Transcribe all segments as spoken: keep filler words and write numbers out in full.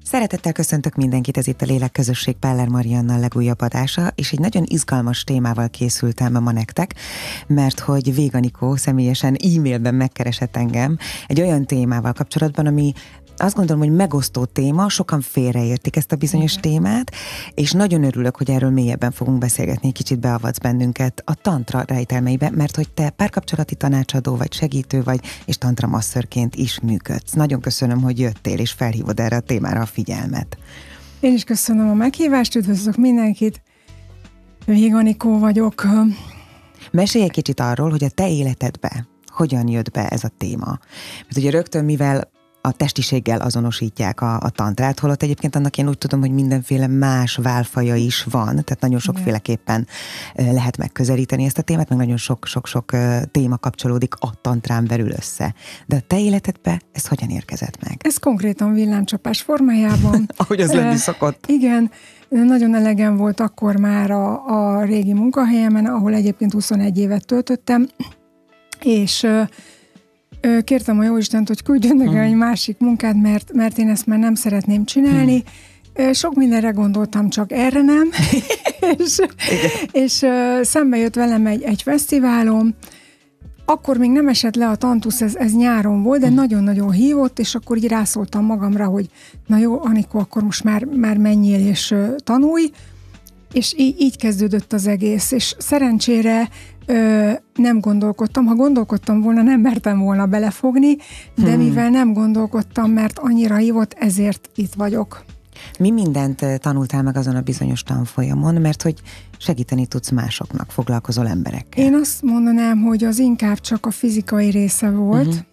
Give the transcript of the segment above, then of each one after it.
Szeretettel köszöntök mindenkit, ez itt a Lélek Közösség Páller Mariannal legújabb adása, és egy nagyon izgalmas témával készültem ma nektek, mert hogy Vég Anikó személyesen e-mailben megkeresett engem egy olyan témával kapcsolatban, ami azt gondolom, hogy megosztó téma, sokan félreértik ezt a bizonyos Igen. témát, és nagyon örülök, hogy erről mélyebben fogunk beszélgetni, kicsit beavatsz bennünket a tantra rejtelmeibe, mert hogy te párkapcsolati tanácsadó vagy, segítő vagy, és tantra masszörként is működsz. Nagyon köszönöm, hogy jöttél, és felhívod erre a témára a figyelmet. Én is köszönöm a meghívást, üdvözlök mindenkit. Vég Anikó vagyok. Mesélj egy kicsit arról, hogy a te életedbe hogyan jött be ez a téma. Mert ugye rögtön, mivel a testiséggel azonosítják a, a tantrát, holott egyébként annak én úgy tudom, hogy mindenféle más válfaja is van, tehát nagyon sokféleképpen lehet megközelíteni ezt a témát, meg nagyon sok-sok-sok téma kapcsolódik a tantrán belül össze. De a te életedbe ez hogyan érkezett meg? Ez konkrétan villámcsapás formájában. Ahogy az lenni szokott. Igen, nagyon elegem volt akkor már a, a régi munkahelyemen, ahol egyébként huszonegy évet töltöttem, és kértem a Jóistent, hogy küldjön nekem egy másik munkát, mert, mert én ezt már nem szeretném csinálni. Hmm. Sok mindenre gondoltam, csak erre nem. és és szembe jött velem egy, egy fesztiválon. Akkor még nem esett le a tantusz, ez, ez nyáron volt, de hmm. nagyon-nagyon hívott, és akkor így rászóltam magamra, hogy na jó, Anikó, akkor most már, már menjél és tanulj. És így, így kezdődött az egész, és szerencsére ö, nem gondolkodtam. Ha gondolkodtam volna, nem mertem volna belefogni, de hmm. mivel nem gondolkodtam, mert annyira hívott, ezért itt vagyok. Mi mindent tanultál meg azon a bizonyos tanfolyamon, mert hogy segíteni tudsz másoknak, foglalkozol emberekkel? Én azt mondanám, hogy az inkább csak a fizikai része volt, uh-huh.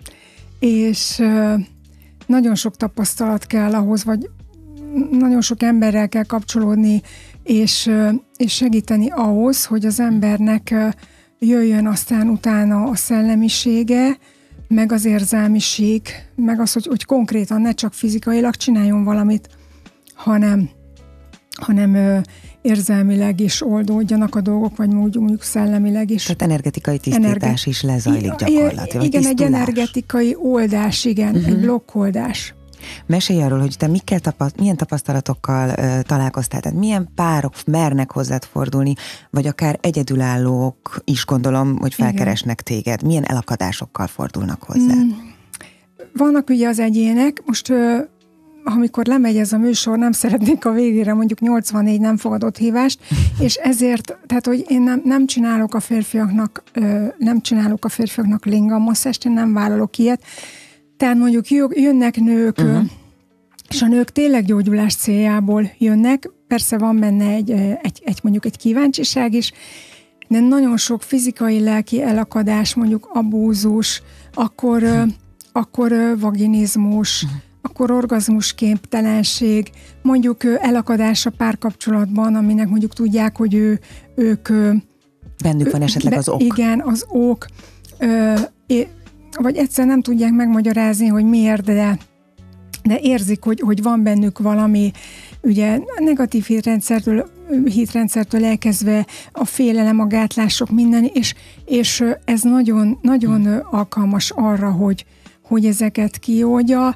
és ö, nagyon sok tapasztalat kell ahhoz, vagy nagyon sok emberrel kell kapcsolódni, és, és segíteni ahhoz, hogy az embernek jöjjön aztán utána a szellemisége, meg az érzelmiség, meg az, hogy, hogy konkrétan ne csak fizikailag csináljon valamit, hanem, hanem érzelmileg is oldódjanak a dolgok, vagy mondjuk szellemileg is. Tehát energetikai tisztítás Energe- is lezajlik gyakorlatilag. Igen, egy energetikai oldás, igen, uh-huh. egy blokkoldás. Mesélj arról, hogy te mikkel tapaszt, milyen tapasztalatokkal uh, találkoztál, tehát milyen párok mernek hozzád fordulni, vagy akár egyedülállók is gondolom, hogy felkeresnek Igen. téged. Milyen elakadásokkal fordulnak hozzád? Mm. Vannak ugye az egyének, most uh, amikor lemegy ez a műsor, nem szeretnék a végére mondjuk nyolcvannégy nem fogadott hívást, és ezért, tehát hogy én nem, nem csinálok a férfiaknak, uh, nem csinálok a férfiaknak lingam-masszást, én nem vállalok ilyet. Tehát mondjuk jönnek nők, uh-huh. és a nők tényleg gyógyulás céljából jönnek, persze van benne egy, egy, egy mondjuk egy kíváncsiság is, de nagyon sok fizikai, lelki elakadás, mondjuk abúzus, akkor, uh-huh. akkor vaginizmus, uh-huh. akkor orgazmusképtelenség, mondjuk elakadás a párkapcsolatban, aminek mondjuk tudják, hogy ő, ők... Bennük van esetleg az ok. Igen, az ok. Ö, vagy egyszer nem tudják megmagyarázni, hogy miért, de, de érzik, hogy, hogy van bennük valami, ugye negatív hitrendszertől, hitrendszertől elkezdve a félelem, a gátlások, minden, és, és ez nagyon, nagyon hmm. alkalmas arra, hogy, hogy ezeket kioldja.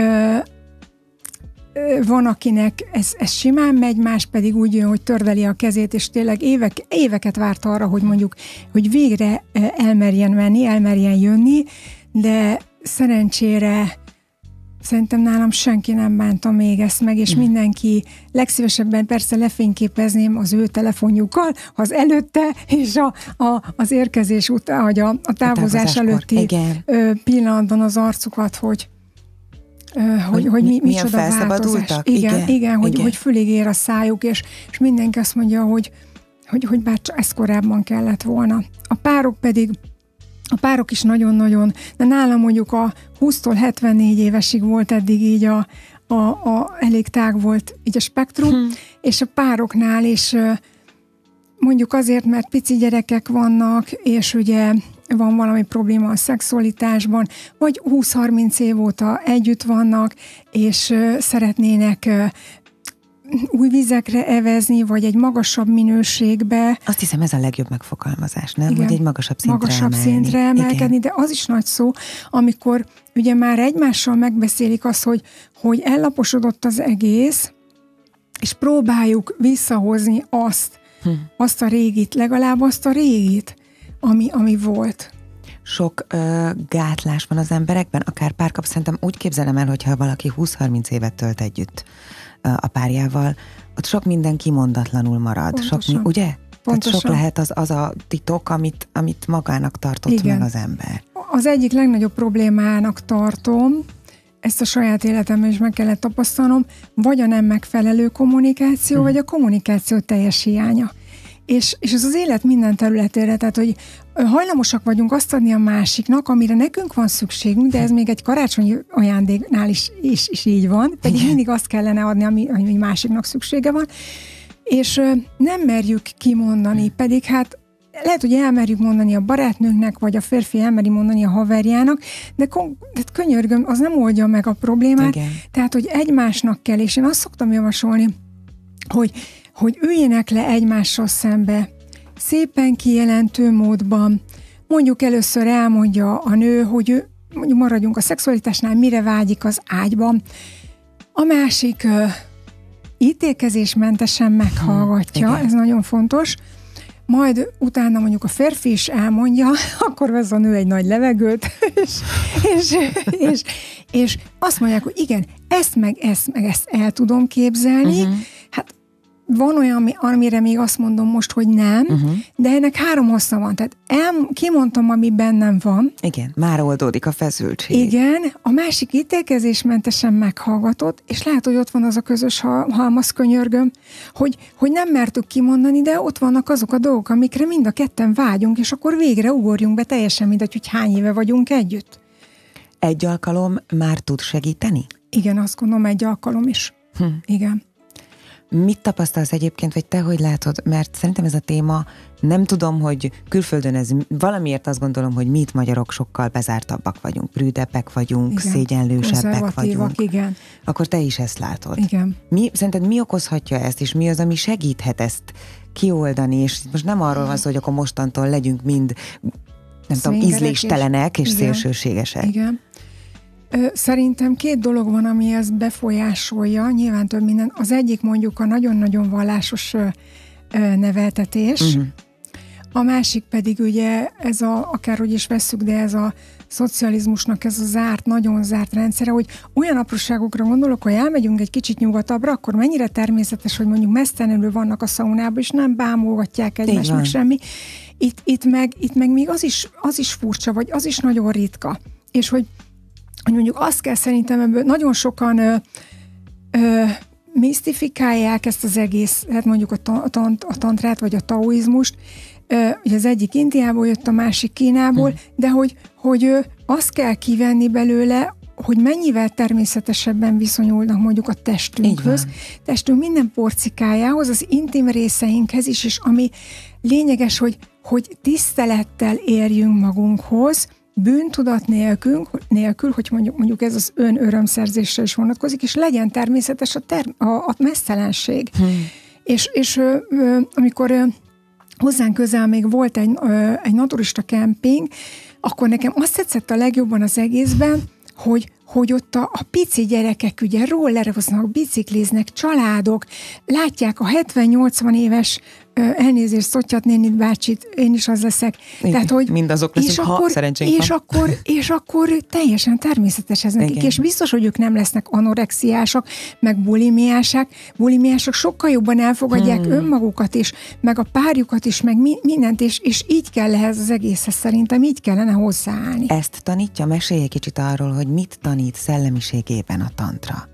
Van, akinek ez, ez simán megy, más pedig úgy jön, hogy tördeli a kezét, és tényleg évek, éveket várt arra, hogy mondjuk, hogy végre elmerjen menni, elmerjen jönni, de szerencsére szerintem nálam senki nem bánta még ezt meg, és mindenki legszívesebben persze lefényképezném az ő telefonjukkal, az előtte, és a, a, az érkezés után, vagy a, a távozás előtti Igen. pillanatban az arcukat, hogy Uh, hogy, hogy mi, micsoda változás. Igen, igen, igen, hogy, igen. hogy fülig ér a szájuk, és, és mindenki azt mondja, hogy, hogy, hogy bár ez korábban kellett volna. A párok pedig, a párok is nagyon-nagyon, de nálam mondjuk a húsztól hetvennégy évesig volt eddig így a, a, a elég tág volt így a spektrum, hmm. és a pároknál is mondjuk azért, mert pici gyerekek vannak, és ugye van valami probléma a szexualitásban, vagy húsz-harminc év óta együtt vannak, és szeretnének új vizekre evezni, vagy egy magasabb minőségbe. Azt hiszem, ez a legjobb megfogalmazás, nem? Igen, hogy egy magasabb szintre magasabb emelni. szintre emelkedni, de az is nagy szó, amikor ugye már egymással megbeszélik azt, hogy, hogy ellaposodott az egész, és próbáljuk visszahozni azt, hm. azt a régit, legalább azt a régit, ami, ami volt. Sok ö, gátlás van az emberekben, akár párkap, szerintem úgy képzelem el, hogyha valaki húsz-harminc évet tölt együtt ö, a párjával, ott sok minden kimondatlanul marad. Sok, ugye? Tehát sok lehet az, az a titok, amit, amit magának tartott Igen. meg az ember. Az egyik legnagyobb problémának tartom, ezt a saját életemben is meg kellett tapasztalnom, vagy a nem megfelelő kommunikáció, hmm. vagy a kommunikáció teljes hiánya. És, és ez az élet minden területére, tehát, hogy hajlamosak vagyunk azt adni a másiknak, amire nekünk van szükségünk, de ez még egy karácsonyi ajándéknál is, is, is így van, pedig Igen. mindig azt kellene adni, ami, ami másiknak szüksége van, és nem merjük kimondani, pedig hát lehet, hogy elmerjük mondani a barátnőnknek, vagy a férfi elmeri mondani a haverjának, de, kon- de könyörgöm, az nem oldja meg a problémát, Igen. tehát, hogy egymásnak kell, és én azt szoktam javasolni, hogy hogy üljenek le egymással szembe, szépen kijelentő módban. Mondjuk először elmondja a nő, hogy ő, mondjuk maradjunk a szexualitásnál, mire vágyik az ágyban. A másik uh, ítélkezésmentesen meghallgatja, hmm, ez nagyon fontos. Majd utána mondjuk a férfi is elmondja, akkor vesz a nő egy nagy levegőt, és, és, és, és azt mondják, hogy igen, ezt meg ezt meg ezt el tudom képzelni. Uh-huh. Hát van olyan, amire még azt mondom most, hogy nem, uh-huh. de ennek három hossza van. Tehát el, kimondtam, ami bennem van. Igen, már oldódik a feszültség. Igen, a másik ítélkezésmentesen meghallgatott, és lehet, hogy ott van az a közös halmaz, könyörgöm, hogy, hogy nem mertük kimondani, de ott vannak azok a dolgok, amikre mind a ketten vágyunk, és akkor végre ugorjunk be teljesen mindegy, hogy hány éve vagyunk együtt. Egy alkalom már tud segíteni? Igen, azt gondolom, egy alkalom is. Hm. Igen. Mit tapasztalsz egyébként, vagy te hogy látod? Mert szerintem ez a téma, nem tudom, hogy külföldön ez valamiért azt gondolom, hogy mi itt magyarok sokkal bezártabbak vagyunk, prűdebbek vagyunk, igen. szégyenlősebbek vagyunk. Igen. Akkor te is ezt látod. Igen. Mi, szerinted mi okozhatja ezt, és mi az, ami segíthet ezt kioldani? És most nem arról van szó, hogy akkor mostantól legyünk mind, nem tudom, ízléstelenek és, és szélsőségesek. Igen. Szerintem két dolog van, ami ezt befolyásolja, nyilván több minden. Az egyik mondjuk a nagyon-nagyon vallásos neveltetés, uh-huh. a másik pedig ugye ez a, akárhogy is vesszük, de ez a szocializmusnak ez a zárt, nagyon zárt rendszere, hogy olyan apróságokra gondolok, hogy elmegyünk egy kicsit nyugatabbra, akkor mennyire természetes, hogy mondjuk mesztelenül vannak a szaunában, és nem bámulgatják egymást, meg semmi. Itt, itt, meg, itt meg még az is, az is furcsa, vagy az is nagyon ritka. És hogy hogy mondjuk azt kell szerintem ebből nagyon sokan ö, ö, misztifikálják ezt az egész, hát mondjuk a, ta, a tantrát, vagy a taoizmust, ö, ugye az egyik Indiából jött, a másik Kínából, hmm. de hogy, hogy ö, azt kell kivenni belőle, hogy mennyivel természetesebben viszonyulnak mondjuk a testünkhöz, testünk minden porcikájához, az intim részeinkhez is, és ami lényeges, hogy, hogy tisztelettel érjünk magunkhoz, bűntudat nélkül, nélkül, hogy mondjuk, mondjuk ez az ön örömszerzésre is vonatkozik, és legyen természetes a, ter- a, a messzelenség. Hmm. És, és ö, ö, amikor ö, hozzánk közel még volt egy, ö, egy naturista kemping, akkor nekem azt tetszett a legjobban az egészben, hogy, hogy ott a, a pici gyerekek ugye rolleroznak, bicikliznek, családok, látják a hetven-nyolcvan éves ö, elnézést, Szottyat nénit bácsit, én is az leszek. Tehát, hogy mindazok leszünk, ha akkor, szerencsénk és van. Akkor, és akkor teljesen természetes ez nekik, igen. És biztos, hogy ők nem lesznek anorexiások, meg bulimiások, bulimiások sokkal jobban elfogadják hmm. önmagukat is, meg a párjukat is, meg mi, mindent, és, és így kell ehhez az egészhez szerintem, így kellene hozzáállni. Ezt tanítja? Mesélj egy kicsit arról, hogy mit tanít szellemiségében a tantra.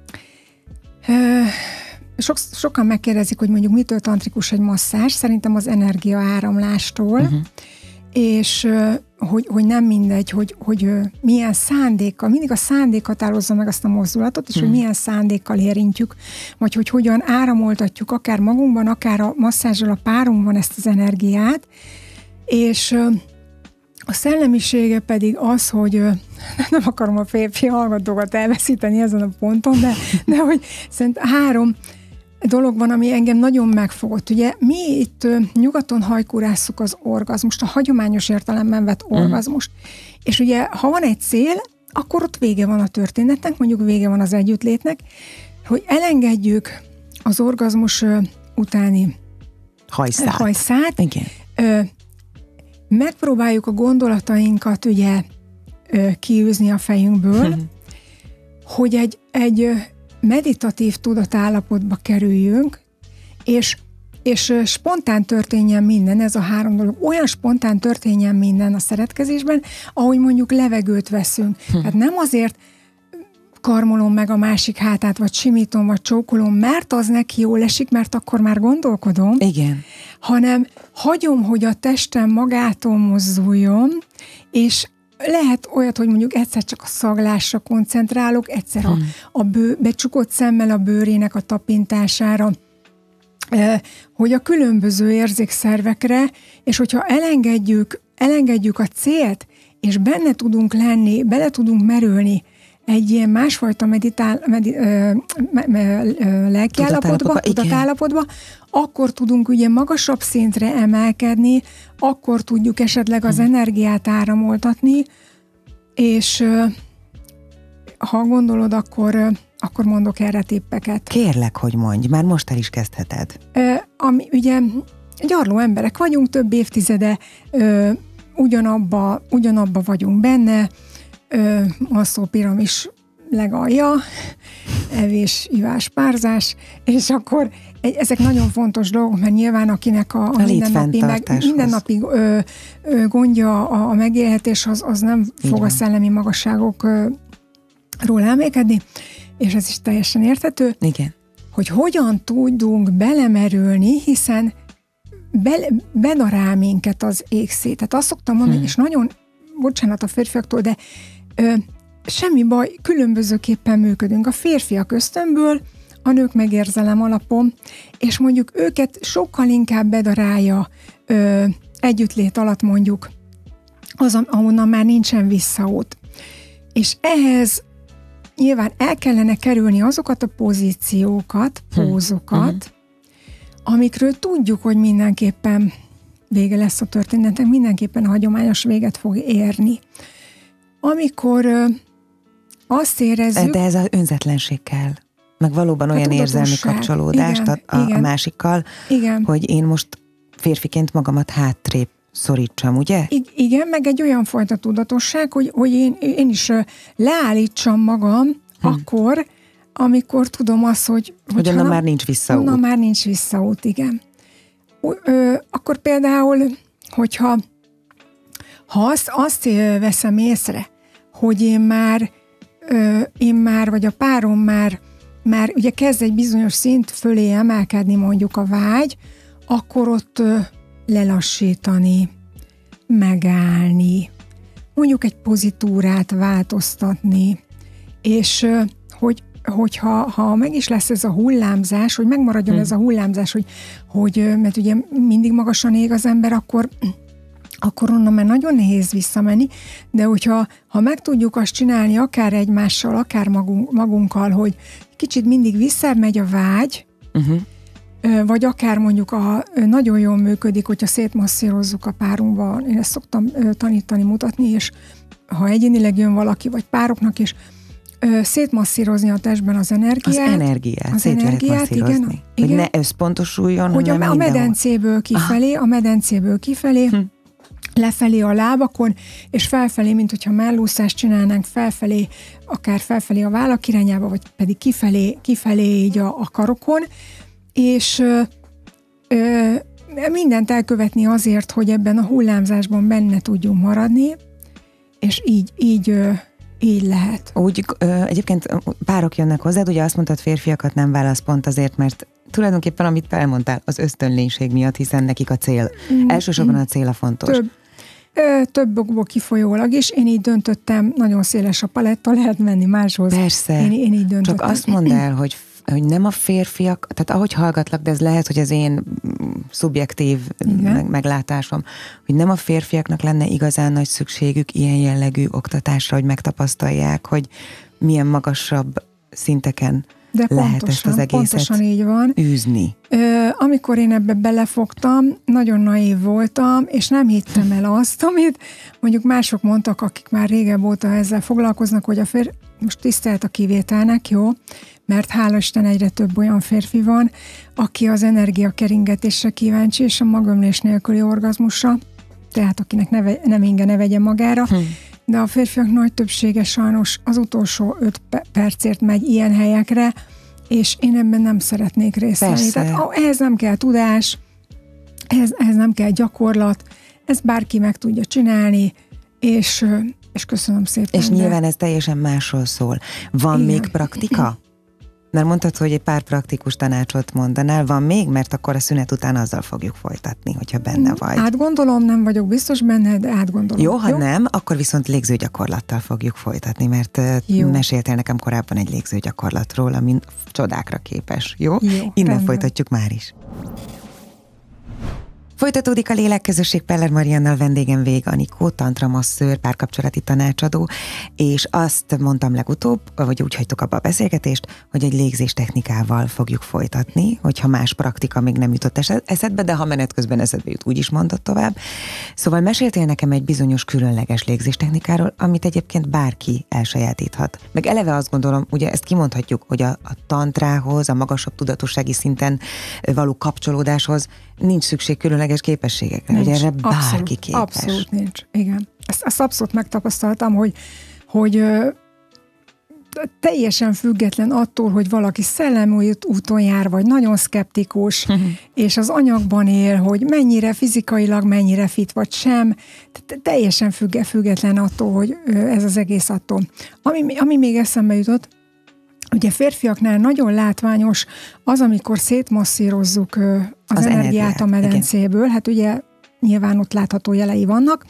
Ö, sok, sokan megkérdezik, hogy mondjuk mitől tantrikus egy masszázs, szerintem az energiaáramlástól, uh-huh. és hogy, hogy nem mindegy, hogy, hogy milyen szándékkal, mindig a szándék határozza meg azt a mozdulatot, és uh-huh. hogy milyen szándékkal érintjük, vagy hogy hogyan áramoltatjuk akár magunkban, akár a masszázsal a párunkban ezt az energiát, és a szellemisége pedig az, hogy nem akarom a férfi hallgatókat elveszíteni ezen a ponton, de, de hogy szerintem három, dolog van, ami engem nagyon megfogott. Ugye mi itt nyugaton hajkúrásszuk az orgazmust, a hagyományos értelemben vett orgazmust. Mm. És ugye, ha van egy cél, akkor ott vége van a történetnek, mondjuk vége van az együttlétnek, hogy elengedjük az orgazmus utáni hajszát. hajszát. Igen. Ö, megpróbáljuk a gondolatainkat ugye ö, kiűzni a fejünkből, mm. hogy egy, egy meditatív tudatállapotba kerüljünk, és, és spontán történjen minden, ez a három dolog, olyan spontán történjen minden a szeretkezésben, ahogy mondjuk levegőt veszünk. Hm. Hát nem azért karmolom meg a másik hátát, vagy simítom, vagy csókolom, mert az neki jól esik, mert akkor már gondolkodom. Igen. Hanem hagyom, hogy a testem magától mozduljon, és lehet olyat, hogy mondjuk egyszer csak a szaglásra koncentrálok, egyszer hmm. a, a bő, becsukott szemmel a bőrének a tapintására, eh, hogy a különböző érzékszervekre, és hogyha elengedjük, elengedjük a célt, és benne tudunk lenni, bele tudunk merülni egy ilyen másfajta meditál, medi, ö, me, me, ö, lelkiállapotba, tudatállapotba, akkor tudunk ugye magasabb szintre emelkedni, akkor tudjuk esetleg az hmm. energiát áramoltatni, és ö, ha gondolod, akkor, ö, akkor mondok erre tippeket. Kérlek, hogy mondj, már most el is kezdheted. Ö, ami ugye gyarló emberek vagyunk, több évtizede ö, ugyanabba, ugyanabba vagyunk benne, Ö, alszó piramis legalja, evés, ivás, párzás, és akkor ezek nagyon fontos dolgok, mert nyilván akinek a, a, a mindennapi, meg, mindennapi ö, ö, gondja a, a megélhetés, az, az nem igen. fog a szellemi magasságokról elmékedni, és ez is teljesen érthető, igen. hogy hogyan tudunk belemerülni, hiszen be, bedarál minket az égszét. Tehát azt szoktam mondani, hmm. és nagyon bocsánat a férfiaktól, de ö, semmi baj, különbözőképpen működünk. A férfiak ösztönből, a nők megérzelem alapon, és mondjuk őket sokkal inkább bedarálja ö, együttlét alatt mondjuk az, ahonnan már nincsen visszaút. És ehhez nyilván el kellene kerülni azokat a pozíciókat, pózokat, hmm. amikről tudjuk, hogy mindenképpen vége lesz a történetnek, mindenképpen a hagyományos véget fog érni. Amikor ö, azt érezzük... De ez az önzetlenség kell. Meg valóban olyan érzelmi kapcsolódást igen, a, a, a másikkal, igen. hogy én most férfiként magamat hátrébb szorítsam, ugye? I- igen, meg egy olyan fajta tudatosság, hogy, hogy én, én is leállítsam magam hm. akkor, amikor tudom azt, hogy... Hogy onnan már nincs visszaút. Onnan már nincs visszaút, igen. Ö, akkor például, hogyha ha azt, azt veszem észre, hogy én már, ö, én már, vagy a párom már, már ugye kezd egy bizonyos szint fölé emelkedni mondjuk a vágy, akkor ott ö, lelassítani, megállni, mondjuk egy pozitúrát változtatni, és ö, hogy hogyha ha meg is lesz ez a hullámzás, hogy megmaradjon hmm. ez a hullámzás, hogy, hogy mert ugye mindig magasan ég az ember, akkor, akkor onnan már nagyon nehéz visszamenni, de hogyha ha meg tudjuk azt csinálni akár egymással, akár magunk, magunkkal, hogy kicsit mindig visszamegy a vágy, uh-huh. vagy akár mondjuk a, nagyon jól működik, hogyha szétmasszírozzuk a párunkba, én ezt szoktam tanítani, mutatni, és ha egyénileg jön valaki, vagy pároknak is, szétmasszírozni a testben az energiát. Az energiát, az szét energiát, lehet masszírozni. Igen, hogy igen. ne összpontosuljon, hogy hanem a, a medencéből kifelé, ah. a medencéből kifelé, hm. lefelé a lábakon, és felfelé, mint hogyha mellúszást csinálnánk, felfelé, akár felfelé a vállak irányába, vagy pedig kifelé, kifelé így a, a karokon, és ö, ö, mindent elkövetni azért, hogy ebben a hullámzásban benne tudjunk maradni, és így, így ö, így lehet. Úgy, ö, egyébként párok jönnek hozzád, ugye azt mondtad, férfiakat nem válasz pont azért, mert tulajdonképpen, amit elmondtál, az ösztönlénység miatt, hiszen nekik a cél. Mm. Elsősorban a cél a fontos. Több, ö, több okból kifolyólag is. Én így döntöttem, nagyon széles a paletta, lehet menni máshoz. Persze, én, én így döntöttem. Csak azt mondd el, hogy hogy nem a férfiak, tehát ahogy hallgatlak, de ez lehet, hogy az én szubjektív meg, meglátásom, hogy nem a férfiaknak lenne igazán nagy szükségük ilyen jellegű oktatásra, hogy megtapasztalják, hogy milyen magasabb szinteken De lehet pontosan, ezt az egészet pontosan így van. űzni. Ö, amikor én ebbe belefogtam, nagyon naív voltam, és nem hittem el azt, amit mondjuk mások mondtak, akik már régebb óta ezzel foglalkoznak, hogy a férfi, most tisztelt a kivételnek, jó, mert hála Isten egyre több olyan férfi van, aki az energiakeringetésre kíváncsi, és a magömlés nélküli orgazmusra, tehát akinek ne, nem inge ne vegye magára, hm. de a férfiak nagy többsége sajnos az utolsó öt percért megy ilyen helyekre, és én ebben nem szeretnék részt venni. Tehát ehhez nem kell tudás, ehhez, ehhez nem kell gyakorlat, ezt bárki meg tudja csinálni, és, és köszönöm szépen. És de... nyilván ez teljesen másról szól. Van igen. még praktika? Mert mondtad, hogy egy pár praktikus tanácsot mondanál, van még, mert akkor a szünet után azzal fogjuk folytatni, hogyha benne vagy. Átgondolom, nem vagyok biztos benne, de átgondolom. Jó, ha jó? nem, akkor viszont légzőgyakorlattal fogjuk folytatni, mert jó. meséltél nekem korábban egy légzőgyakorlatról, amin csodákra képes. Jó? jó Innen rendben. Folytatjuk már is. Folytatódik a Lélekközösség Peller Mariannal, vendégem Vég Anikó, tantra masszőr, párkapcsolati tanácsadó, és azt mondtam legutóbb, vagy úgy hagytuk abba a beszélgetést, hogy egy légzés technikával fogjuk folytatni, hogyha más praktika még nem jutott eszedbe, de ha menet közben eszedbe jut, úgy is mondott tovább. Szóval meséltél nekem egy bizonyos különleges légzés technikáról, amit egyébként bárki elsajátíthat. Meg eleve azt gondolom, ugye ezt kimondhatjuk, hogy a, a tantrához, a magasabb tudatossági szinten való kapcsolódáshoz nincs szükség különleges képességekre, hogy erre bárki abszolút, képes. Abszolút nincs, igen. Ezt, ezt abszolút megtapasztaltam, hogy, hogy ö, teljesen független attól, hogy valaki szellemi úton jár, vagy nagyon szkeptikus, uh-huh. és az anyagban él, hogy mennyire fizikailag, mennyire fit, vagy sem, teljesen független attól, hogy ez az egész attól. Ami, ami még eszembe jutott, ugye férfiaknál nagyon látványos az, amikor szétmasszírozzuk az, az energiát, energiát a medencéből, igen. hát ugye nyilván ott látható jelei vannak.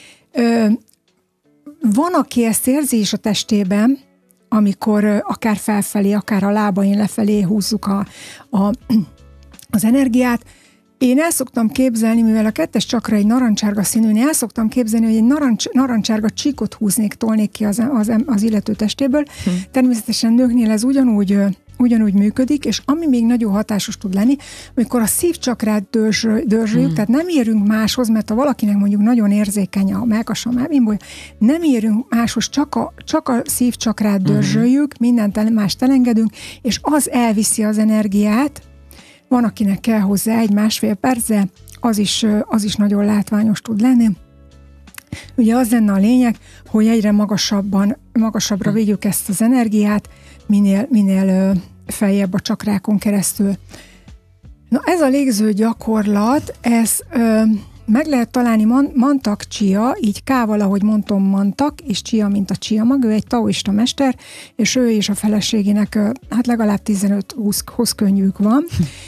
Van, aki ezt érzi is a testében, amikor akár felfelé, akár a lábain lefelé húzzuk a, a, az energiát. Én el szoktam képzelni, mivel a kettes csakra egy narancsárga színű, én el szoktam képzelni, hogy egy narancs, narancsárga csíkot húznék, tolnék ki az, az, az illető testéből. Hm. Természetesen nőknél ez ugyanúgy, ugyanúgy működik, és ami még nagyon hatásos tud lenni, amikor a szívcsakrát dörzs, dörzsöljük, hm. tehát nem érünk máshoz, mert ha valakinek mondjuk nagyon érzékeny a mellkasa, a mellbimbója, nem érünk máshoz, csak a, csak a szívcsakrát dörzsöljük, hm. mindent mást elengedünk, és az elviszi az energiát. Van, akinek kell hozzá egy-másfél perc, de az is, az is nagyon látványos tud lenni. Ugye az lenne a lényeg, hogy egyre magasabban, magasabbra vigyük ezt az energiát, minél, minél feljebb a csakrákon keresztül. Na ez a légző gyakorlat, ez ö, meg lehet találni man, Mantak Chia, így K-val, ahogy mondtam, Mantak, és Chia, mint a Chia mag, ő egy taoista mester, és ő és a feleségének hát legalább tizenöt-húsz könyvük van.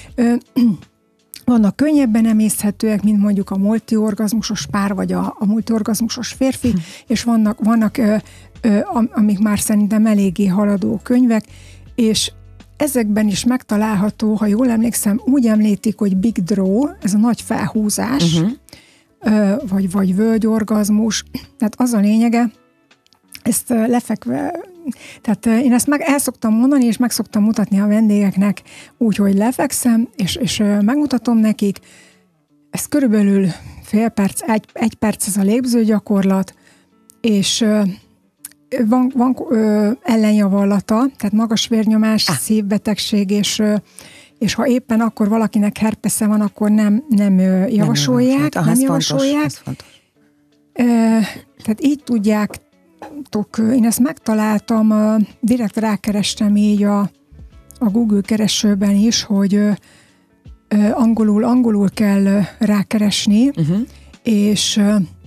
Vannak könnyebben emészthetőek, mint mondjuk a multiorgazmusos pár, vagy a, a multiorgazmusos férfi, hm. és vannak, vannak ö, ö, amik már szerintem eléggé haladó könyvek, és ezekben is megtalálható, ha jól emlékszem, úgy említik, hogy Big Draw, ez a nagy felhúzás, uh-huh. ö, vagy, vagy völgyorgazmus, tehát az a lényege, ezt lefekve, tehát én ezt meg el szoktam mondani, és meg szoktam mutatni a vendégeknek úgy, hogy lefekszem, és, és megmutatom nekik. Ez körülbelül fél perc, egy, egy perc ez a légzőgyakorlat, és van, van ö, ellenjavallata, tehát magas vérnyomás, ah. szívbetegség, és, ö, és ha éppen akkor valakinek herpesze van, akkor nem, nem ö, javasolják. Nem, nem javasolják. Ez fontos. Ö, tehát így tudják. Én ezt megtaláltam, direkt rákerestem így a, a Google keresőben is, hogy angolul, angolul kell rákeresni, uh-huh. és,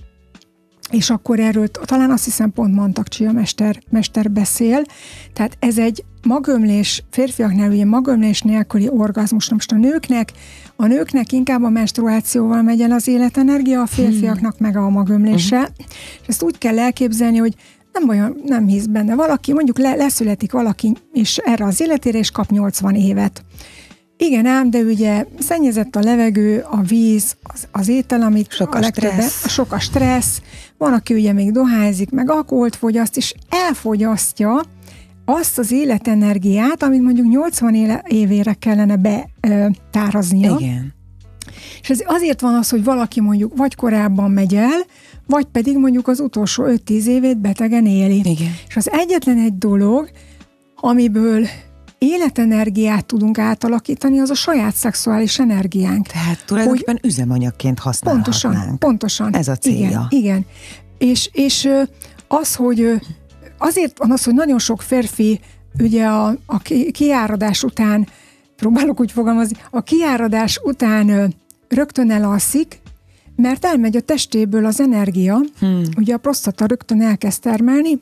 és akkor erről talán azt hiszem pont Mantak Chia mester, mester beszél. Tehát ez egy magömlés, férfiaknál ugye magömlés nélküli orgazmus. Most a nőknek, a nőknek inkább a menstruációval megy el az életenergia, a férfiaknak hmm. meg a magömléssel. Uh-huh. És ezt úgy kell elképzelni, hogy nem olyan, nem hisz benne. Valaki, mondjuk le, leszületik valaki, és erre az életére, és kap nyolcvan évet. Igen ám, de ugye szennyezett a levegő, a víz, az, az étel, amit sok a, a stressz. Sok a stressz. Van, aki ugye még dohányzik, meg alkoholt fogyaszt, és elfogyasztja azt az életenergiát, amit mondjuk nyolcvan éle, évére kellene betáraznia. Igen. És ez azért van az, hogy valaki mondjuk vagy korábban megy el, vagy pedig mondjuk az utolsó öt-tíz évét betegen éli. Igen. És az egyetlen egy dolog, amiből életenergiát tudunk átalakítani, az a saját szexuális energiánk. Tehát tulajdonképpen hogy üzemanyagként használhatnánk. Pontosan, pontosan. Ez a célja. Igen, igen. És, és az, hogy azért van az, hogy nagyon sok férfi ugye a, a kiáradás után, próbálok úgy fogalmazni, a kiáradás után rögtön elalszik, mert elmegy a testéből az energia, hmm. ugye a prostata rögtön elkezd termelni,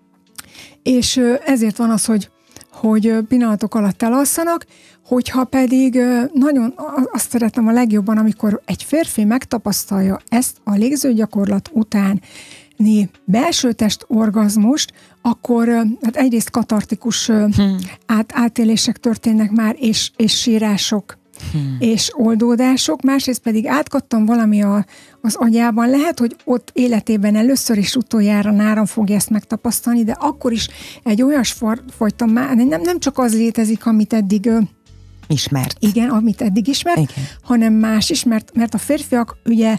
és ezért van az, hogy, hogy pillanatok alatt elalszanak, hogyha pedig nagyon, azt szeretem a legjobban, amikor egy férfi megtapasztalja ezt a légzőgyakorlat után, belső test orgazmust, akkor hát egyrészt katartikus hmm. át, átélések történnek már, és, és sírások, hmm. és oldódások, másrészt pedig átkattam valami a, az agyában. Lehet, hogy ott életében először és utoljára náram fogja ezt megtapasztalni, de akkor is egy olyasfajta, nem, nem csak az létezik, amit eddig ismert. Igen, amit eddig ismert, igen. hanem más is, mert, mert a férfiak ugye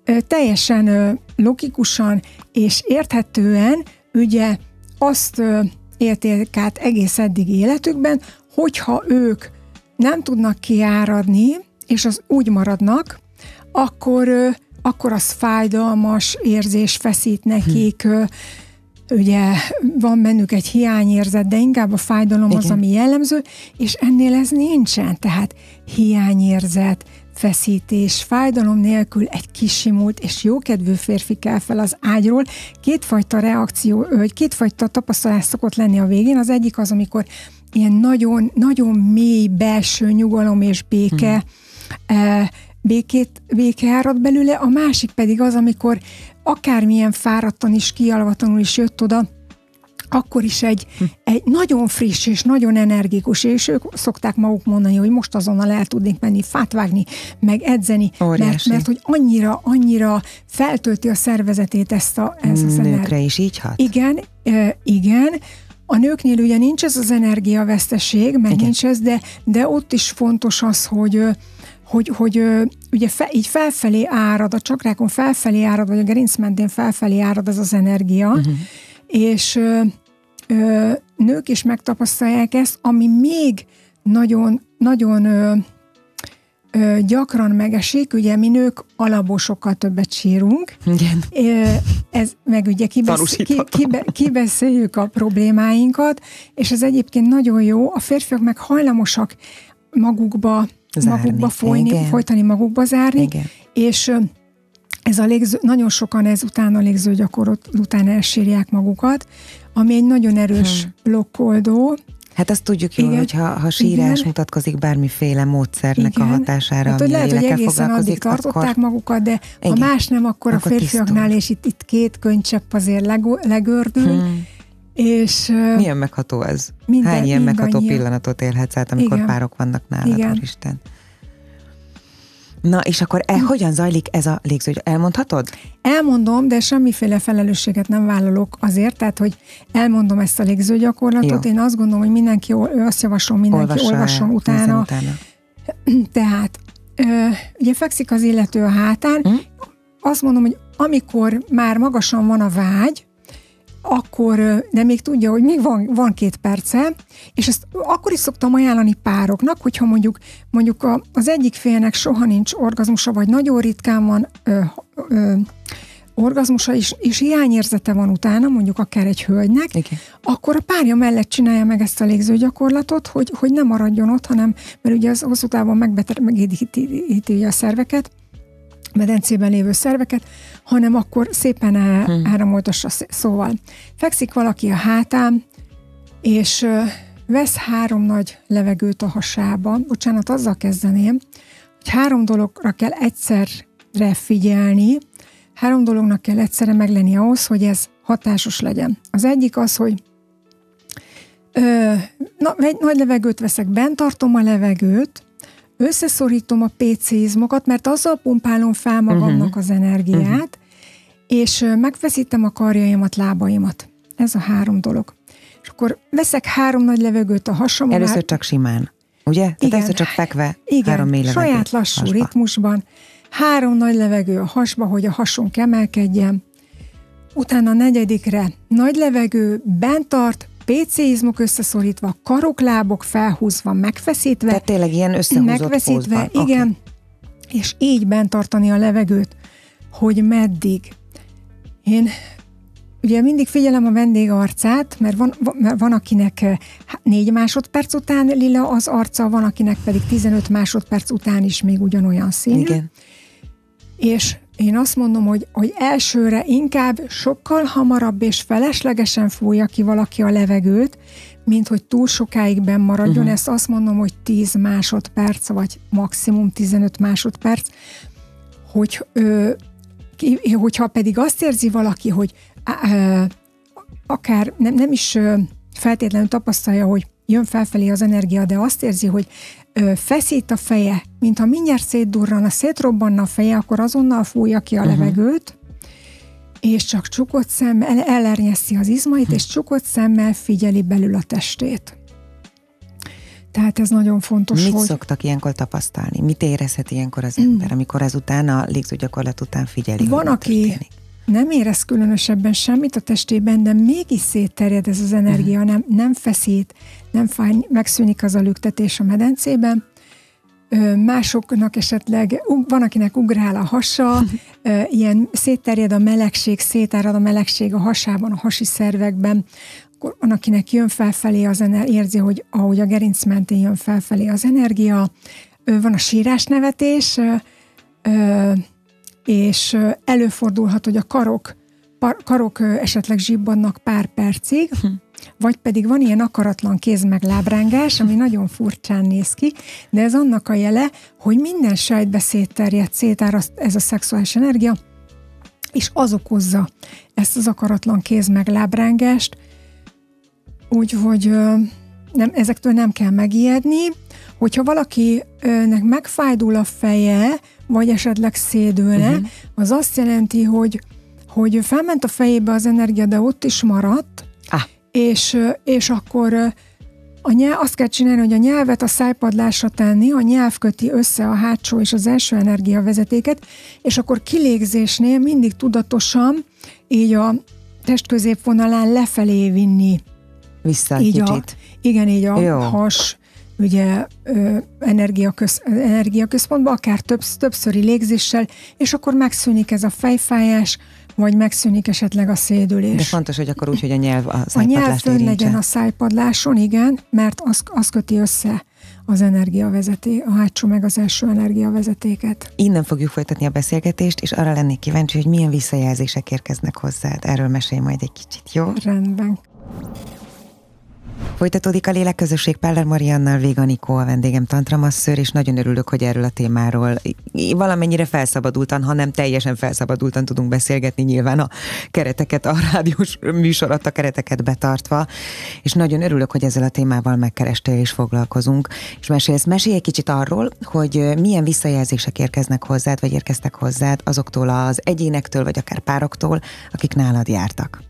teljesen logikusan és érthetően ugye azt élték át egész eddig életükben, hogyha ők nem tudnak kiáradni, és az úgy maradnak, akkor, akkor az fájdalmas érzés feszít nekik, hm. ugye van bennük egy hiányérzet, de inkább a fájdalom igen. az, ami jellemző, és ennél ez nincsen, tehát hiányérzet, feszítés, fájdalom nélkül egy kisimult és jókedvű férfi kell fel az ágyról. Kétfajta reakció, vagy kétfajta tapasztalás szokott lenni a végén. Az egyik az, amikor ilyen nagyon, nagyon mély belső nyugalom és béke, hmm. békét, béke árad belőle, a másik pedig az, amikor akármilyen fáradtan is, kialvatlanul is jött oda, akkor is egy, hm. egy nagyon friss és nagyon energikus, és ők szokták maguk mondani, hogy most azonnal el tudnék menni, fát vágni, meg edzeni, mert, mert hogy annyira, annyira feltölti a szervezetét ezt a, ez az Nőkre energi- is így hat? Igen, e, igen. A nőknél ugye nincs ez az energiaveszteség, meg igen. nincs ez, de, de ott is fontos az, hogy hogy, hogy ugye fe, így felfelé árad, a csakrákon felfelé árad, vagy a gerinc mentén felfelé árad ez az energia, uh-huh. és ö, ö, nők is megtapasztalják ezt, ami még nagyon, nagyon ö, ö, gyakran megesik, ugye mi nők alapból sokkal többet sírunk. Igen. Ö, ez meg ugye kibesz, ki, kibe, kibeszéljük a problémáinkat, és ez egyébként nagyon jó, a férfiak meg hajlamosak magukba Zárni. magukba folyni, igen. folytani magukba zárni, igen. és ez a légző, nagyon sokan ezután a légzőgyakorlat után elsírják magukat, ami egy nagyon erős hmm. blokkoldó. Hát azt tudjuk jól, hogy ha, ha sírás igen. mutatkozik bármiféle módszernek igen. a hatására, hát, ami lehet, hogy egészen addig tartották akkor... magukat, de igen. ha más nem, akkor, akkor a férfiaknál, tisztul. És itt, itt két könycsepp azért legó, legördül, hmm. és... Milyen megható ez? Minden, Hány ilyen megható ilyen. pillanatot élhetsz át, amikor igen. párok vannak nálad, igen. Úristen? Na, és akkor e, hogyan zajlik ez a légző? Elmondhatod? Elmondom, de semmiféle felelősséget nem vállalok azért, tehát, hogy elmondom ezt a légzőgyakorlatot. Jó. Én azt gondolom, hogy mindenki, azt javaslom, mindenki Olvassa olvasson utána. utána. Tehát, ugye fekszik az illető a hátán. Hm? Azt mondom, hogy amikor már magasan van a vágy, akkor, de még tudja, hogy még van, van két perce, és ezt akkor is szoktam ajánlani pároknak, hogyha mondjuk, mondjuk a, az egyik félnek soha nincs orgazmusa, vagy nagyon ritkán van ö, ö, orgazmusa, és, és hiányérzete van utána, mondjuk akár egy hölgynek, igen. akkor a párja mellett csinálja meg ezt a légzőgyakorlatot, hogy, hogy ne maradjon ott, hanem, mert ugye az hosszú távon megédíti a szerveket, medencében lévő szerveket, hanem akkor szépen hmm. áramoltassa. Szóval fekszik valaki a hátán, és vesz három nagy levegőt a hasába. Bocsánat, azzal kezdeném, hogy három dologra kell egyszerre figyelni, három dolognak kell egyszerre meglenni ahhoz, hogy ez hatásos legyen. Az egyik az, hogy ö, na, egy nagy levegőt veszek, bent tartom a levegőt, összeszorítom a pé cé izmokat, mert azzal pumpálom fel magamnak uh-huh. az energiát, uh-huh. és megfeszítem a karjaimat, lábaimat. Ez a három dolog. És akkor veszek három nagy levegőt a hasamon. Először már... csak simán, ugye? Tehát igen, először csak fekve, igen, három mély levegő saját lassú hasba. ritmusban, három nagy levegő a hasba, hogy a hasunk emelkedjen. Utána a negyedikre nagy levegő, bent tart, pé cé izmok összeszorítva, karok, lábok felhúzva, megfeszítve. Tehát tényleg ilyen összehúzott megfeszítve, pózban. igen. Okay. És így bent tartani a levegőt, hogy meddig. Én ugye mindig figyelem a vendég arcát, mert van, van, van akinek négy másodperc után lila az arca, van akinek pedig tizenöt másodperc után is még ugyanolyan színű. Igen. És én azt mondom, hogy, hogy elsőre inkább sokkal hamarabb és feleslegesen fújja ki valaki a levegőt, mint hogy túl sokáig benn maradjon. Uh-huh. Ezt azt mondom, hogy tíz másodperc, vagy maximum tizenöt másodperc, hogy ö, hogyha pedig azt érzi valaki, hogy ö, akár nem, nem is ö, feltétlenül tapasztalja, hogy jön felfelé az energia, de azt érzi, hogy ö, feszít a feje, mintha mindjárt szétdurrana, szétrobbanna a feje, akkor azonnal fújja ki a uh-huh. levegőt, és csak csukott szemmel, elernyeszi az izmait, uh-huh. és csukott szemmel figyeli belül a testét. Tehát ez nagyon fontos, Mit hogy... szoktak ilyenkor tapasztalni? Mit érezhet ilyenkor az ember, amikor ezután a légzőgyakorlat után figyeli? Van, aki történik? Nem érez különösebben semmit a testében, de mégis szétterjed ez az energia, nem, nem feszít, nem fáj, megszűnik az a lüktetés a medencében. Másoknak esetleg, van akinek ugrál a hasa, ilyen szétterjed a melegség, szétárad a melegség a hasában, a hasi szervekben, akkor van, akinek jön felfelé az energia, érzi, hogy ahogy a gerinc mentén jön felfelé az energia, van a sírásnevetés, és előfordulhat, hogy a karok, karok esetleg zsibbannak pár percig, hm. vagy pedig van ilyen akaratlan kézmeglábrángás, ami nagyon furcsán néz ki, de ez annak a jele, hogy minden sejtbe szétterjed, szétáraszt ez a szexuális energia, és az okozza ezt az akaratlan kézmeglábrángást, úgyhogy nem, ezektől nem kell megijedni. Hogyha valakinek megfájdul a feje, vagy esetleg szédülne, uh-huh. az azt jelenti, hogy, hogy felment a fejébe az energia, de ott is maradt, ah. és, és akkor a nyelv, azt kell csinálni, hogy a nyelvet a szájpadlásra tenni, a nyelv köti össze a hátsó és az első energiavezetéket, és akkor kilégzésnél mindig tudatosan így a testközépvonalán lefelé vinni. Vissza így kicsit. A, igen, így a Jó. has, ugye energiaköz, energiaközpontba, akár több, többszöri légzéssel, és akkor megszűnik ez a fejfájás, vagy megszűnik esetleg a szédülés. De fontos, hogy akkor úgy, hogy a nyelv a szájpadlást A nyelv fönn érintse. legyen a szájpadláson, igen, mert az, az köti össze az energiavezeték, a hátsó meg az első energiavezetéket. Innen fogjuk folytatni a beszélgetést, és arra lennék kíváncsi, hogy milyen visszajelzések érkeznek hozzád. Erről mesélj majd egy kicsit, jó? Rendben. Folytatódik a Lélekközösség Páller Mariannal, Véga Anikó a vendégem, tantramasször, és nagyon örülök, hogy erről a témáról valamennyire felszabadultan, ha nem teljesen felszabadultan tudunk beszélgetni, nyilván a kereteket, a rádiós műsor a kereteket betartva, és nagyon örülök, hogy ezzel a témával megkerestél és foglalkozunk, és mesélsz, mesélj egy kicsit arról, hogy milyen visszajelzések érkeznek hozzád, vagy érkeztek hozzád azoktól az egyénektől, vagy akár pároktól, akik nálad jártak.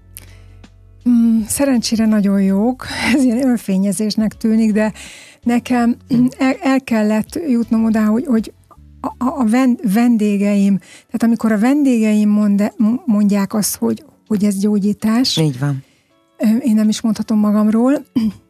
Szerencsére nagyon jók, ez ilyen önfényezésnek tűnik, de nekem el, el kellett jutnom oda, hogy, hogy a, a vendégeim, tehát amikor a vendégeim mond, mondják azt, hogy, hogy ez gyógyítás. Így van. Én nem is mondhatom magamról,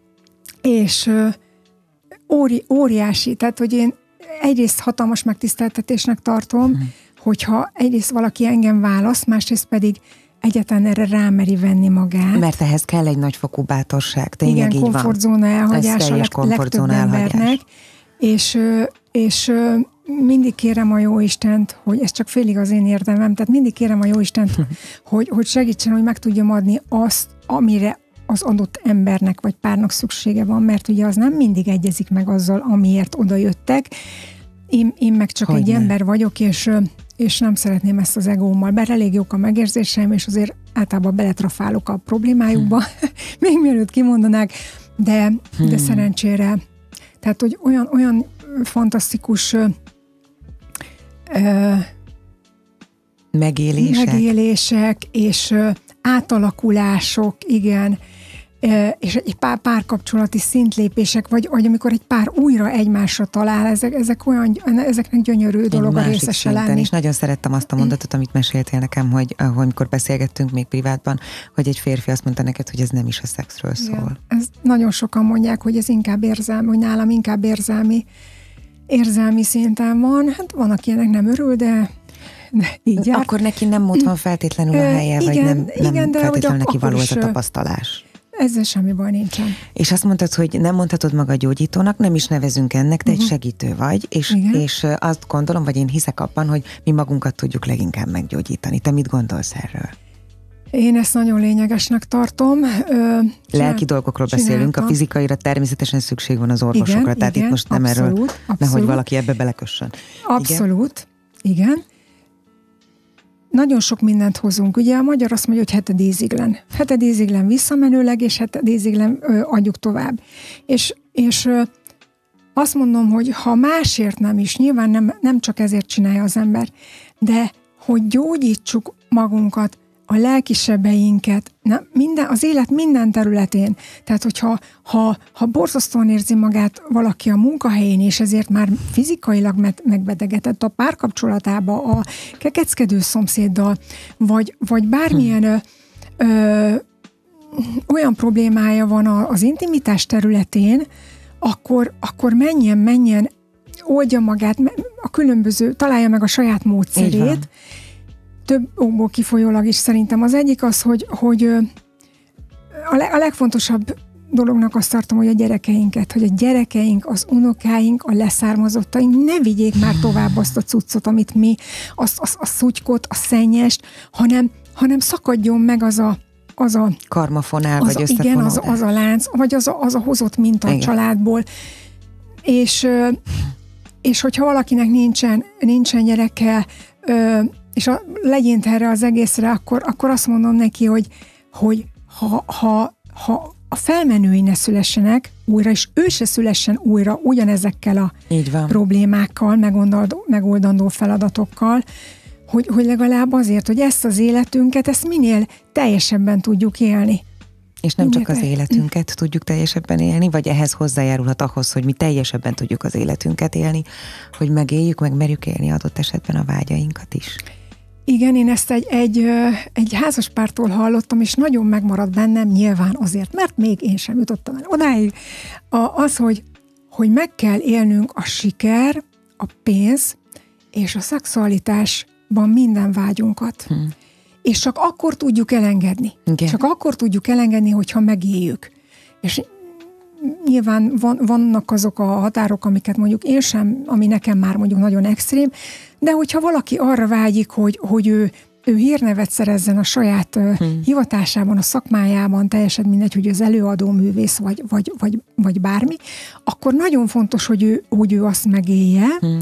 és óri, óriási, tehát hogy én egyrészt hatalmas megtiszteltetésnek tartom, hmm. hogyha egyrészt valaki engem választ, másrészt pedig egyáltalán erre rámeri venni magát. Mert ehhez kell egy nagyfokú bátorság, tényleg igen, így van. Igen, komfortzóna elhagyás a leg, legtöbb embernek, és, és mindig kérem a Jóistent, hogy ez csak félig az én érdemem, tehát mindig kérem a Jóistent, hogy, hogy segítsen, hogy meg tudjam adni azt, amire az adott embernek vagy párnak szüksége van, mert ugye az nem mindig egyezik meg azzal, amiért oda jöttek. Én, én meg csak hogy egy ne. ember vagyok, és és nem szeretném ezt az egómmal, bár elég jók a megérzéseim, és azért általában beletrafálok a problémájukba, hmm. még mielőtt kimondanák, de, hmm. de szerencsére. Tehát, hogy olyan, olyan fantasztikus ö, megélések. megélések és ö, átalakulások, igen, és egy pár, párkapcsolati szintlépések, vagy, vagy amikor egy pár újra egymásra talál, ezek, ezek olyan, ezeknek gyönyörű dolog a részese lenni. És nagyon szerettem azt a mondatot, amit meséltél nekem, hogy amikor beszélgettünk még privátban, hogy egy férfi azt mondta neked, hogy ez nem is a szexről szól. Igen. Ez nagyon sokan mondják, hogy ez inkább érzelmi, hogy nálam inkább érzelmi, érzelmi szinten van. Hát van, akinek nem örül, de így jár. Akkor neki nem ott van feltétlenül a helye, igen, vagy nem, nem igen, de feltétlenül neki való ez a tapasztalás. Ezzel semmi baj nincsen. És azt mondtad, hogy nem mondhatod maga gyógyítónak, nem is nevezünk ennek, te uh-huh. egy segítő vagy, és, és azt gondolom, vagy én hiszek abban, hogy mi magunkat tudjuk leginkább meggyógyítani. Te mit gondolsz erről? Én ezt nagyon lényegesnek tartom. Ö, Lelki dolgokról beszélünk, a fizikaira természetesen szükség van az orvosokra, igen, tehát igen, itt most nem abszolút, erről, abszolút. Nehogy valaki ebbe belekössön. Abszolút, igen. igen. Nagyon sok mindent hozunk. Ugye a magyar azt mondja, hogy hetedíziglen. Hetedíziglen visszamenőleg, és hetedíziglen ö, adjuk tovább. És, és ö, azt mondom, hogy ha másért nem is, nyilván nem, nem csak ezért csinálja az ember, de hogy gyógyítsuk magunkat, a lelkisebeinket, nem, minden, az élet minden területén. Tehát, hogyha ha, ha borzasztóan érzi magát valaki a munkahelyén, és ezért már fizikailag megbetegedett a párkapcsolatába, a kekeckedő szomszéddal, vagy, vagy bármilyen ö, ö, olyan problémája van az intimitás területén, akkor, akkor menjen, menjen, oldja magát, a különböző, találja meg a saját módszerét, több okból kifolyólag is szerintem. Az egyik az, hogy, hogy a, le, a legfontosabb dolognak azt tartom, hogy a gyerekeinket, hogy a gyerekeink, az unokáink, a leszármazottaink ne vigyék már tovább azt a cuccot, amit mi, azt, azt, a szutykot, a szennyest, hanem, hanem szakadjon meg az a az a karmafonál, az vagy a, igen, az, az a lánc, vagy az a, az a hozott minta a családból. És, és hogyha valakinek nincsen, nincsen gyereke, és a, legyint erre az egészre, akkor, akkor azt mondom neki, hogy, hogy ha, ha, ha a felmenői ne szülessenek újra, és ő se szülessen újra ugyanezekkel a problémákkal, megoldandó, megoldandó feladatokkal, hogy, hogy legalább azért, hogy ezt az életünket, ezt minél teljesebben tudjuk élni. És nem csak az életünket tudjuk teljesebben élni, vagy ehhez hozzájárulhat ahhoz, hogy mi teljesebben tudjuk az életünket élni, hogy megéljük, meg merjük élni adott esetben a vágyainkat is. Igen, én ezt egy, egy, egy házaspártól hallottam, és nagyon megmaradt bennem nyilván azért, mert még én sem jutottam el odáig. A, az, hogy, hogy meg kell élnünk a siker, a pénz és a szexualitásban minden vágyunkat. Hmm. És csak akkor tudjuk elengedni. Igen. Csak akkor tudjuk elengedni, hogyha megéljük. És nyilván van, vannak azok a határok, amiket mondjuk én sem, ami nekem már mondjuk nagyon extrém, de hogyha valaki arra vágyik, hogy, hogy ő, ő hírnevet szerezzen a saját hmm. hivatásában, a szakmájában, teljesen mindegy, hogy az előadó művész, vagy, vagy, vagy, vagy bármi, akkor nagyon fontos, hogy ő, hogy ő azt megélje. Hmm.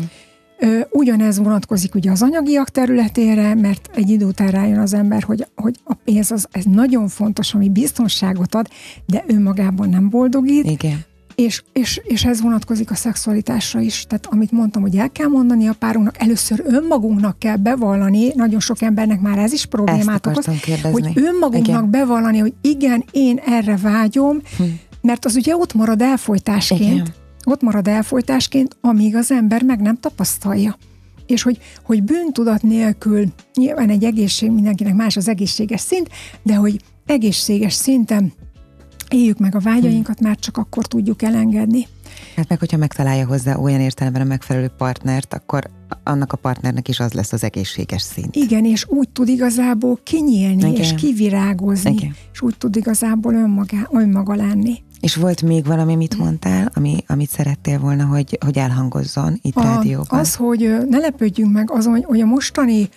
Ugyanez vonatkozik ugye az anyagiak területére, mert egy idő után rájön az ember, hogy, hogy a pénz az, ez nagyon fontos, ami biztonságot ad, de önmagában nem boldogít. Igen. És, és, és ez vonatkozik a szexualitásra is. Tehát amit mondtam, hogy el kell mondani a párunknak, először önmagunknak kell bevallani, nagyon sok embernek már ez is problémát okoz, hogy önmagunknak igen. bevallani, hogy igen, én erre vágyom, hm. mert az ugye ott marad elfolytásként, igen. ott marad elfolytásként, amíg az ember meg nem tapasztalja. És hogy, hogy bűntudat nélkül, nyilván egy egészség, mindenkinek más az egészséges szint, de hogy egészséges szinten éljük meg a vágyainkat, már csak akkor tudjuk elengedni. Hát meg, hogyha megtalálja hozzá olyan értelemben a megfelelő partnert, akkor annak a partnernek is az lesz az egészséges szint. Igen, és úgy tud igazából kinyílni, igen. és kivirágozni, igen. és úgy tud igazából önmaga, önmaga lenni. És volt még valami, mit mondtál, ami, amit szerettél volna, hogy, hogy elhangozzon itt a, rádióban? Az, hogy ne lepődjünk meg azon, hogy a mostani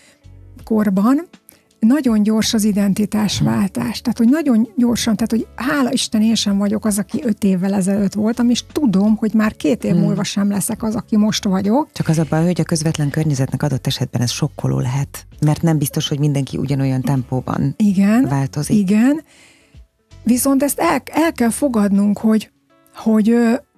korban nagyon gyors az identitásváltás. Tehát, hogy nagyon gyorsan, tehát, hogy hála Isten, én sem vagyok az, aki öt évvel ezelőtt voltam, és tudom, hogy már két év hmm. múlva sem leszek az, aki most vagyok. Csak az a baj, hogy a közvetlen környezetnek adott esetben ez sokkoló lehet, mert nem biztos, hogy mindenki ugyanolyan tempóban igen, változik. Igen, viszont ezt el, el kell fogadnunk, hogy, hogy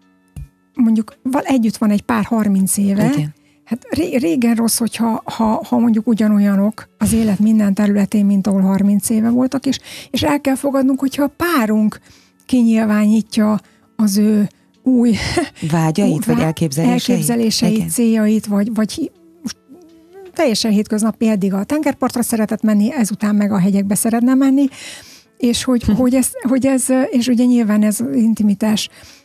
mondjuk együtt van egy pár harminc éve, igen. Hát régen rossz, hogyha ha, ha mondjuk ugyanolyanok az élet minden területén, mint ahol harminc éve voltak, és, és el kell fogadnunk, hogyha a párunk kinyilvánítja az ő új vágyait, vagy elképzeléseit, elképzeléseit céljait, vagy, vagy teljesen hétköznapi, eddig a tengerpartra szeretett menni, ezután meg a hegyekbe szeretne menni, és hogy, hogy, ez, hogy ez, és ugye nyilván ez az intimitás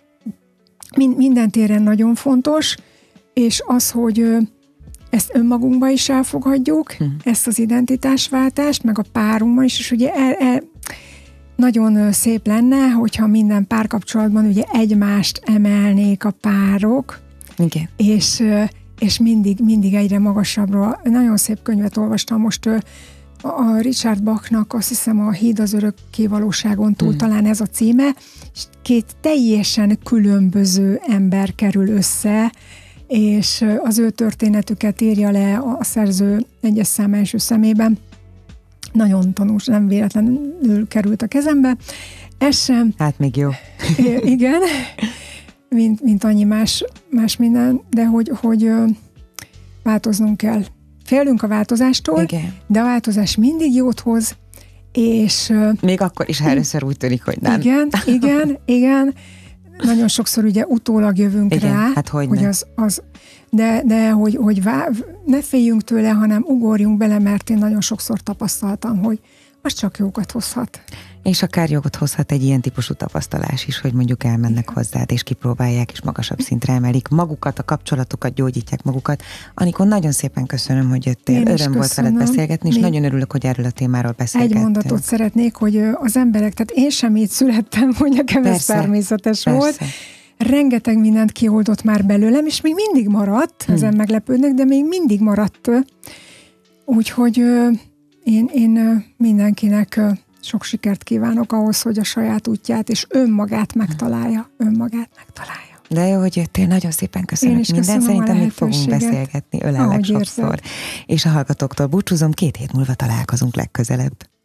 minden téren nagyon fontos, és az, hogy ezt önmagunkba is elfogadjuk, hm. ezt az identitásváltást, meg a párunkban is, és ugye el, el, nagyon szép lenne, hogyha minden párkapcsolatban ugye egymást emelnék a párok, igen. és, és mindig, mindig egyre magasabbra. Nagyon szép könyvet olvastam most a Richard Bachnak, azt hiszem a Híd az örökké valóságon túl, mm. talán ez a címe, és két teljesen különböző ember kerül össze, és az ő történetüket írja le a szerző egyes szám első szemében. Nagyon tanús, nem véletlenül került a kezembe. Ez sem. Hát még jó. Igen, mint, mint annyi más, más minden, de hogy, hogy változnunk kell. Félünk a változástól, igen. de a változás mindig jót hoz, és... Még akkor is először úgy tűnik, hogy nem. Igen, igen, igen. Nagyon sokszor ugye utólag jövünk igen, rá, hát hogy, hogy az, az... De, de hogy, hogy vá... ne féljünk tőle, hanem ugorjunk bele, mert én nagyon sokszor tapasztaltam, hogy az csak jókat hozhat. És akár jogot hozhat egy ilyen típusú tapasztalás is, hogy mondjuk elmennek igen. hozzád, és kipróbálják, és magasabb szintre emelik magukat, a kapcsolatokat, gyógyítják magukat. Anikó, nagyon szépen köszönöm, hogy jöttél. Öröm köszönöm. volt veled beszélgetni, és Még nagyon örülök, hogy erről a témáról beszélgettünk. Egy mondatot szeretnék, hogy az emberek, tehát én sem így születtem, hogy nekem persze, ez természetes persze. volt. Rengeteg mindent kioldott már belőlem, és még mindig maradt, hmm. ezen meglepődnek, de még mindig maradt. Úgyhogy én, én mindenkinek sok sikert kívánok ahhoz, hogy a saját útját és önmagát megtalálja. Önmagát megtalálja. De jó, hogy jöttél, nagyon szépen köszönöm. Minden szerintem még fogunk beszélgetni, ölellek sokszor. És a hallgatóktól búcsúzom, két hét múlva találkozunk legközelebb.